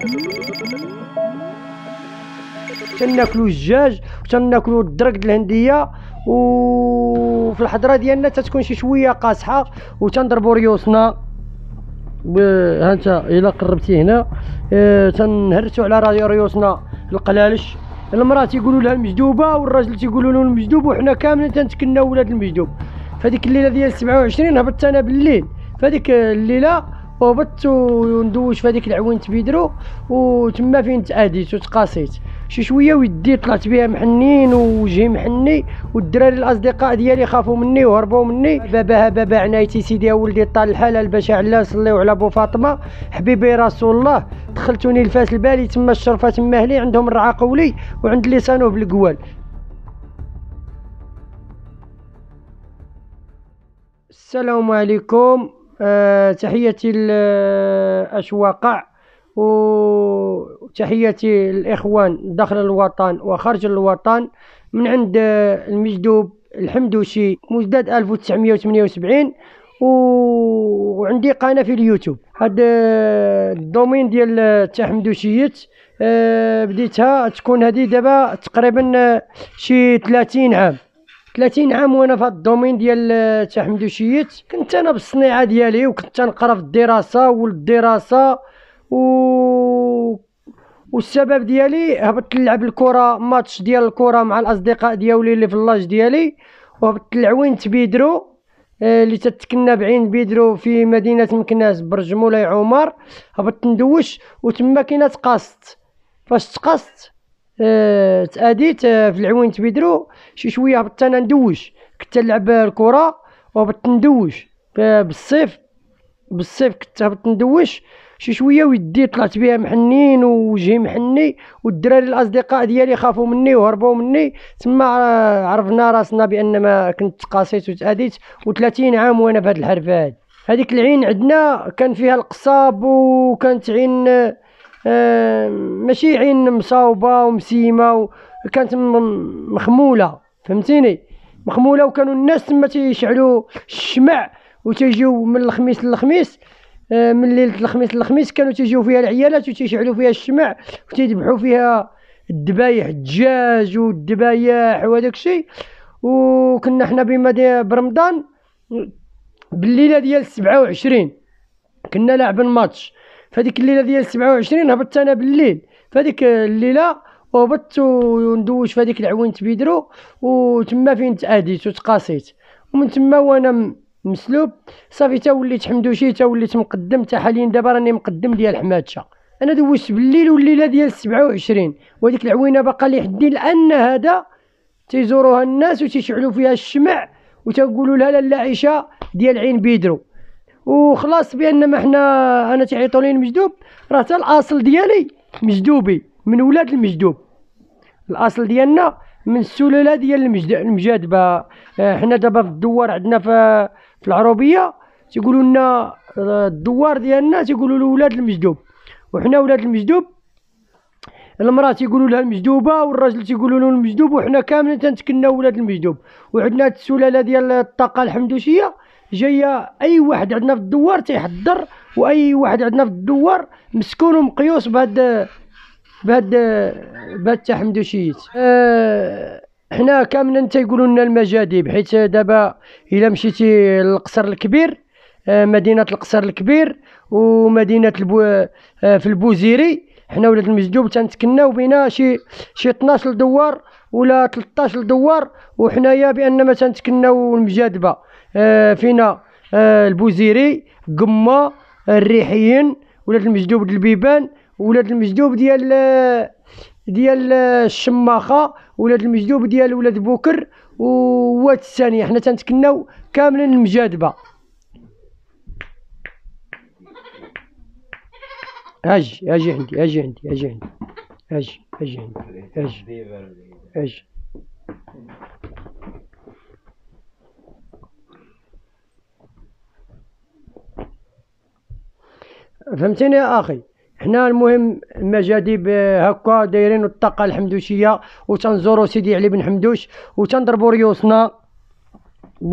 تناكلو الدجاج وتناكلو الدرك الهنديه، وفي الحضره ديالنا تتكون شي شويه قاصحه، وتنضربو ريوسنا. هانت الا قربتي هنا تنهرسو على ريوسنا القلالش. المراه تيقولوا لها المجدوبه والراجل تيقولوا له المجدوب، وحنا كاملين تنتكناو ولاد المجدوب. فهاديك الليله ديال 27 هبطت انا بالليل، فهاديك الليله وهبطت وندوش في هذيك العوين تبيدرو، وتما فين تاديت وتقاسيت شي شويه، ويدي طلعت بها محنين ووجهي محني، والدراري الاصدقاء ديالي خافوا مني وهربوا مني. بابا عنايتي سيدي يا ولدي طال الحلال باش علاه صليو على بو فاطمه حبيبي رسول الله. دخلتوني لفاس البالي تما الشرفه تما اهلي عندهم الرعا قولي وعند لسانه بالقوال. السلام عليكم، تحياتي الأشواقع وتحياتي الإخوان داخل الوطن وخارج الوطن، من عند المجدوب الحمدوشي مجدد 1978، وعندي قناة في اليوتيوب. هاد الدومين ديال تاع حمدوشيت بديتها تكون هادي دابا تقريبا شي 30 عام وانا في الدومين ديال تاع حمدوشيت. كنت انا بالصنيعه ديالي وكنت نقرا في الدراسه والدراسه والسبب ديالي هبطت نلعب الكره، ماتش ديال الكره مع الاصدقاء ديالي اللي في اللاج ديالي، وهبطت العوين تبيدرو اللي تتكنا بعين بيدرو في مدينه مكناس برج مولاي عمر. هبطت ندوش وتما كاينه تقاصت. فاش تقاصت تاديت في العوين تبيدرو شي شويه، هبطت انا ندوش، كنت نلعب الكره وهبطت ندوش بالصيف كنت هبطت ندوش شي شويه، ويدي طلعت بها محنين ووجهي محني، والدراري الاصدقاء ديالي خافوا مني وهربوا مني. تما عرفنا راسنا بان ما كنت قاسيت وتاديت، و30 عام وانا في هاد الحرفه هادي. هذيك العين عندنا كان فيها القصاب، وكانت عين ماشي عين مصاوبه ومسيمه، كانت مخموله، فهمتيني، مخموله. وكانوا الناس تما تيشعلوا الشمع وتيجيو من الخميس للخميس، من ليله الخميس للخميس كانوا تيجيو فيها العيالات وتيشعلوا فيها الشمع وتيذبحوا فيها الدبايح، الدجاج والدبايح وهداك الشيء. وكنا حنا برمضان بالليله ديال 27 كنا لاعبين ماتش. فهاديك الليله ديال 27 هبطت انا بالليل فهاديك الليله، وهبطت وندوش في هذيك العوين تبيدرو، وتما فين تاديت وتقاسيت. ومن تما وانا مسلوب صافي تا وليت حمدوشي، تا وليت مقدم، تا حاليا دابا راني مقدم ديال حمادشه. انا دوشت بالليل والليله ديال 27، وهذيك العوينه باقا لي حدي لان هذا تيزوروها الناس وتيشعلوا فيها الشمع وتقولوا لها لاله عيشه ديال عين بيدرو. وخلاص بان ما حنا انا تيعيطوا لي المجدوب، راه حتى الاصل ديالي مجدوبي من ولاد المجدوب، الاصل ديالنا من السلاله ديال المجادبه. حنا دابا في الدوار عندنا في العروبيه تيقولوا لنا الدوار ديالنا تيقولوا له ولاد المجدوب، وحنا ولاد المجدوب. المراه تيقولوا لها المجدوبه والراجل تيقولوا له المجدوب، وحنا كاملين تنتكناو ولاد المجدوب. وعندنا السلاله ديال الطاقه الحمدوشيه جايه، اي واحد عندنا في الدوار تيحضر، واي واحد عندنا في الدوار مسكون ومقيوس بهاد تاع حمدوشيت. حنا كاملين تيقولوا لنا المجاديب، حيت دابا الا مشيتي للقصر الكبير، مدينه القصر الكبير ومدينه في البوزيري، حنا ولاد المجدوب تنتكناو بينا شي 12 دوار ولا 13 دوار. وحنايا بان ما تنتكناو المجادبه، فينا البوزيري، قمه، الريحيين، ولاد المجدوب ديال البيبان، ولاد المجدوب ديال الشماخه، ولاد المجدوب ديال ولاد بوكر وواد الثانيه. حنا تنتكناو كاملين المجادبه. اجي عندي فهمتيني يا اخي. حنا المهم المجاديب هكا دايرين الطاقه الحمدوشيه، وتنزورو سيدي علي بن حمدوش وتنضربو ريوسنا.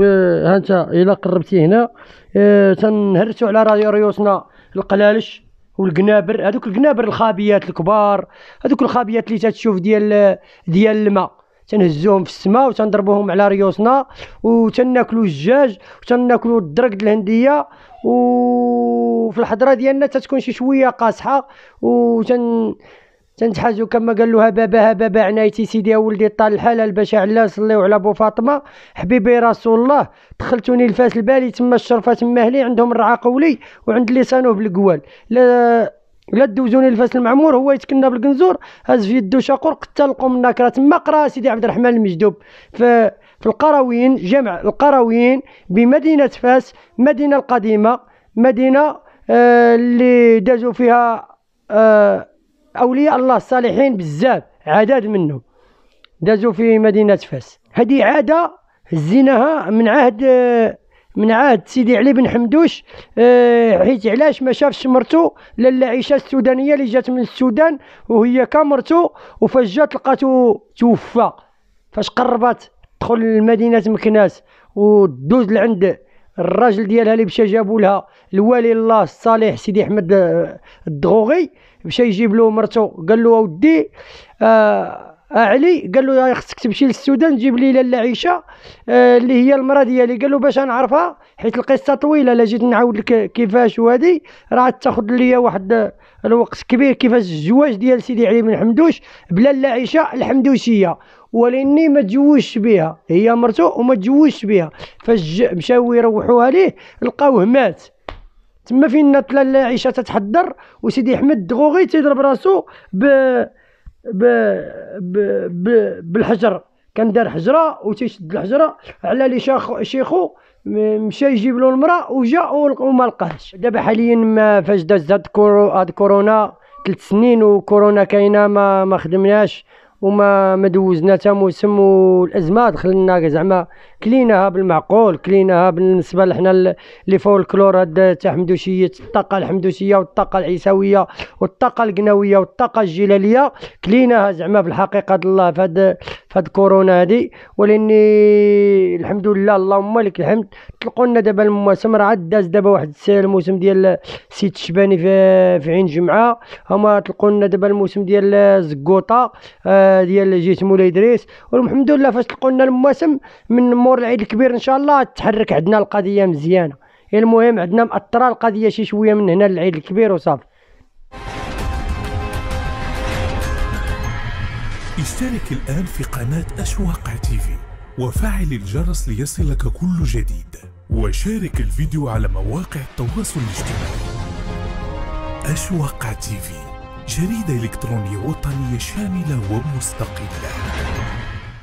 هانت الا قربتي هنا تنهرسو على ريوسنا القلالش. والقنابر، هذوك القنابر الخابيات الكبار، هذوك الخابيات اللي تتشوف ديال الماء، تنهزوهم في السماء وتنضربوهم على ريوسنا، وتناكلوا الدجاج وتناكلوا الدرقد الهنديه، وفي الحضره ديالنا تتكون شي شويه قاصحه، تنتحاجوا كما قال له بابا عنايتي سيدي يا ولدي طال الحلال باش علاه صليو على بو فاطمه حبيبي رسول الله، دخلتوني الفاس البالي تما الشرفه تما اهلي عندهم الرعا قولي وعند لسانه بالقوال، لا دوزوني الفاس المعمور هو يتكنى بالقنزور هز في يدو شاقور قتل القوم الناكره. تما قرا سيدي عبد الرحمن المجدوب في القرويين، جمع القرويين بمدينه فاس، مدينه القديمه، مدينه اللي دازوا فيها أولياء الله الصالحين بزاف، عدد منهم دازوا في مدينة فاس. هذه عادة هزيناها من عهد سيدي علي بن حمدوش، حيت علاش ما شافش مرتو لاله عيشه السودانيه اللي جات من السودان وهي كامرتو، وفاش جات لقاتو توفى. فاش قربت تدخل لمدينه مكناس ودوز لعند الراجل ديالها اللي مشى جابوا لها الوالي الله الصالح سيدي احمد الدغوغي، مشى يجيب له مرتو، قال له اودي علي، قال له خصك تمشي للسودان تجيب لي لاله عيشه اللي هي المراه ديالي. قال له باش نعرفها حيت القصه طويله، لا جيت نعاود لك كيفاش، وهذه راه تاخذ ليا واحد الوقت كبير. كيفاش الزواج ديال سيدي علي بن حمدوش بلاله عيشه الحمدوشيه، ولاني ما تزوجش بها، هي مرتو وما تزوجش بها. فاش مشاو يروحوها ليه لقاوه مات تما فين لاله عيشه تتحضر، وسيدي احمد الدغوغي تيضرب راسو بالحجر، كان دار حجره وتيشد الحجره على لي شيخو، مشى يجيب له المراه وجا وما لقاهش. دابا حاليا فاش داز هاد كورونا 3 سنين وكورونا كاينه ما خدمناش وما دوزنا تا موسم، والازمه دخلنا زعما كليناها بالمعقول، كليناها بالنسبه لحنا اللي فوق الكلور هاد تاع حمدوشيه، الطاقه الحمدوشيه والطاقه العيساويه والطاقه القناويه والطاقه الجلاليه، كليناها زعما بالحقيقه الله فهاد كورونا هادي. ولاني الحمد لله اللهم لك الحمد طلقوا لنا دابا المواسم، راه عاد داز دابا واحد الموسم ديال سيد الشباني في عين جمعه، هما طلقوا لنا دابا الموسم ديال زكوطه ديال جيت مولاي ادريس، والحمد لله فاش طلقوا لنا المواسم من مور العيد الكبير ان شاء الله تحرك عندنا القضيه مزيانه. المهم عندنا مأثره القضيه شي شويه من هنا للعيد الكبير وصافي. اشترك الآن في قناة أشواق تيفي وفعل الجرس ليصلك كل جديد، وشارك الفيديو على مواقع التواصل الاجتماعي. أشواق تيفي، جريدة إلكترونية وطنية شاملة ومستقلة.